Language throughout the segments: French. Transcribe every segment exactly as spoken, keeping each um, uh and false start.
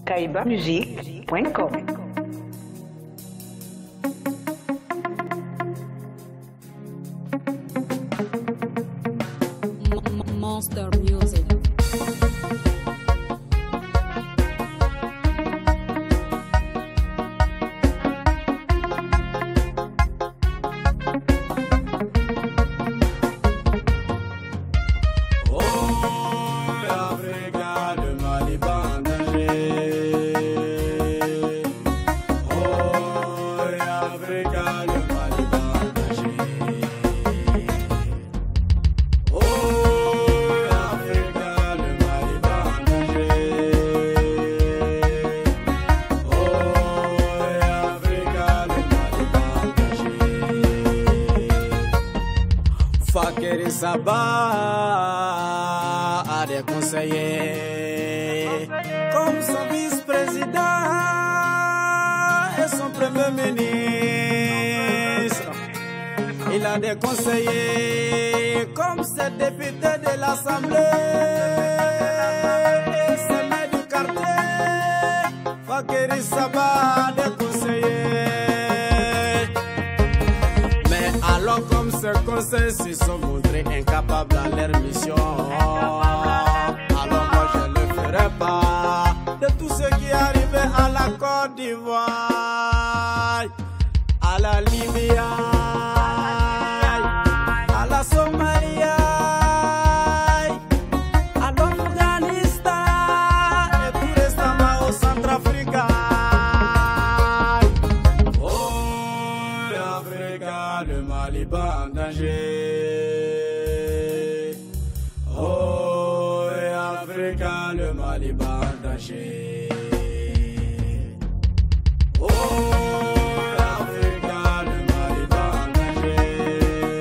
kaiba musique point com. Monster Music. Fakeri Saba a des conseillers comme son vice-président et son premier ministre. Il a des conseillers comme ses députés de l'Assemblée et ses maires du quartier. Fakeri Saba a des conseillers. Alors comme ces conseils se sont montrés incapables dans leur mission, alors moi je ne ferai pas de tout ce qui est arrivé à la Côte d'Ivoire, à la Libye, à la Somalie, à l'Afghanistan et tout récemment au Centrafrique. Le Maliban en danger. Oh, Africa, le Maliban en danger. Oh, Africa, le Maliban en danger.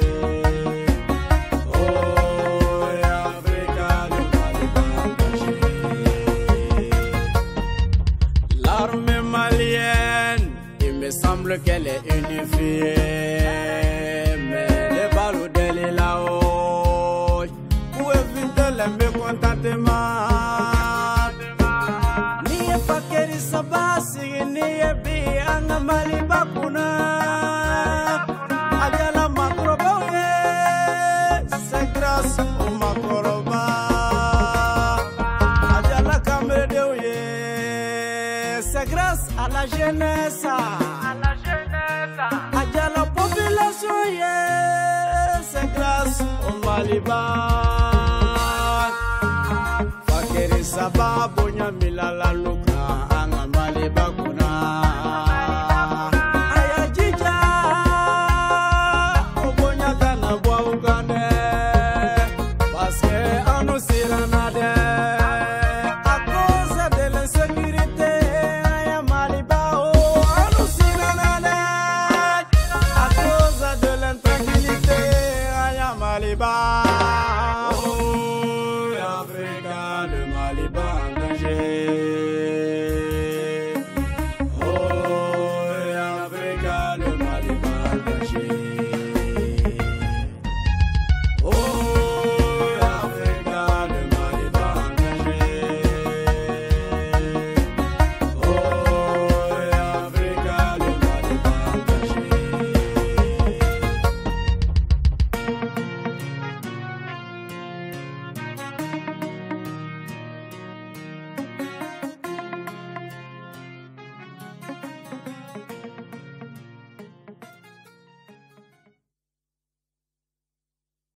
Oh, Africa, le Maliban en danger. L'armée malienne, il me semble qu'elle est unifiée. Mais les balles de là-haut pour éviter les mécontentements. Ni Fakeri Saba ni bi anga Maliba kuna. Adjala Makoroba c'est grâce au Makoroba. Adjala Kamede c'est grâce à la jeunesse. La population, c'est grâce au Maliban. Fakeri Saba, Bonya Milala Luka.